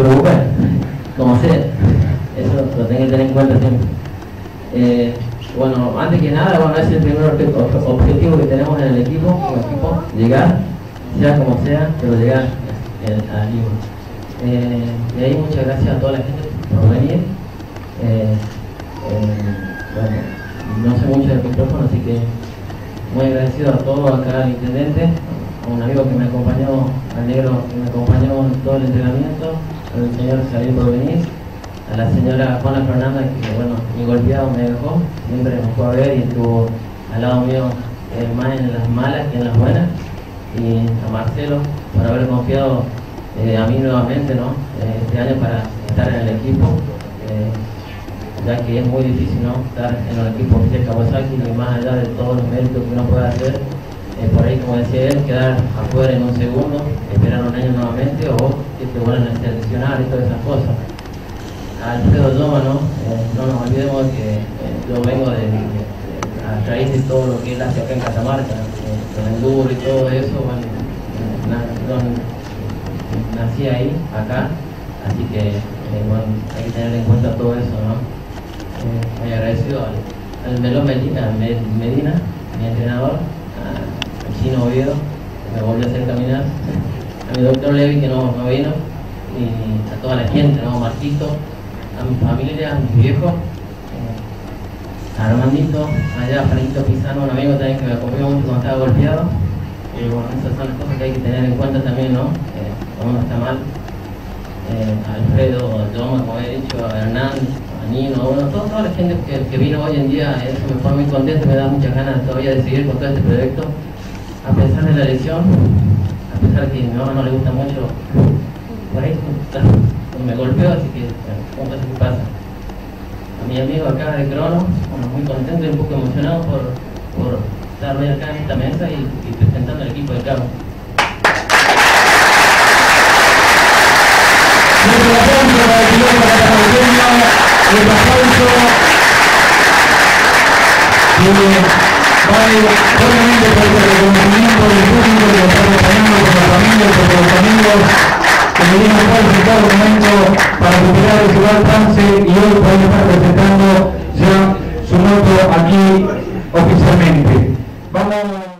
preocupe, como sea, eso lo tengo que tener en cuenta siempre. Bueno, antes que nada, bueno, ese es el primer objetivo que tenemos en el equipo, como equipo, llegar, sea como sea, pero llegar al libro. Y ahí muchas gracias a toda la gente por venir. Bueno, no sé mucho del micrófono, así que muy agradecido a todos, acá al intendente, a un amigo que me acompañó, al negro que me acompañó en todo el entrenamiento, al señor Xavier por venir, a la señora Juana Fernanda, que bueno, mi golpeado me dejó, siempre me fue a ver y estuvo al lado mío, más en las malas que en las buenas, y a Marcelo por haber confiado a mí nuevamente, ¿no? Este año para estar en el equipo, ya que es muy difícil, ¿no? Estar en el equipo oficial Kawasaki, y más allá de todos los méritos que uno puede hacer, por ahí, como decía él, quedar afuera en un segundo, esperar un año nuevamente, o que te vuelvan a seleccionar y todas esas cosas. Alfredo Yoma, ¿no? No nos olvidemos que yo vengo a raíz de todo lo que él hace acá en Catamarca, con el enduro y todo eso. Bueno, nací ahí, acá, así que bueno, hay que tener en cuenta todo eso, ¿no? Muy agradecido al Melón Medina, mi entrenador, al Chino Oviedo, que me volvió a hacer caminar, a mi doctor Levi, que no vino, y a toda la gente, ¿no? Marquito, a mi familia, a mis viejos, a Armandito, allá a Franquito Pizano, un amigo también que me acompañó mucho cuando estaba golpeado. Y bueno, esas son las cosas que hay que tener en cuenta también, ¿no? Cuando uno está mal. Alfredo, Yoma, como he dicho, a Hernán, a Nino, bueno, toda la gente que vino hoy en día, eso me pone muy contento, me da muchas ganas todavía de seguir con todo este proyecto, a pesar de la lesión, a pesar que a mi mamá no le gusta mucho, por ahí me golpeó, así que son cosas que pasan. A mi amigo acá de Crono, bueno, muy contento y un poco emocionado por estar hoy acá en esta mesa y presentando el equipo de Cabo. Nuestro aplauso para el piloto catamarqueño, el aplauso vale fuertemente por el reconocimiento del público que lo está acompañando, por la familia, por los amigos que me dieron fuerza en cada momento para superar ese alcance y hoy podemos estar presentando ya su moto aquí oficialmente. Vamos.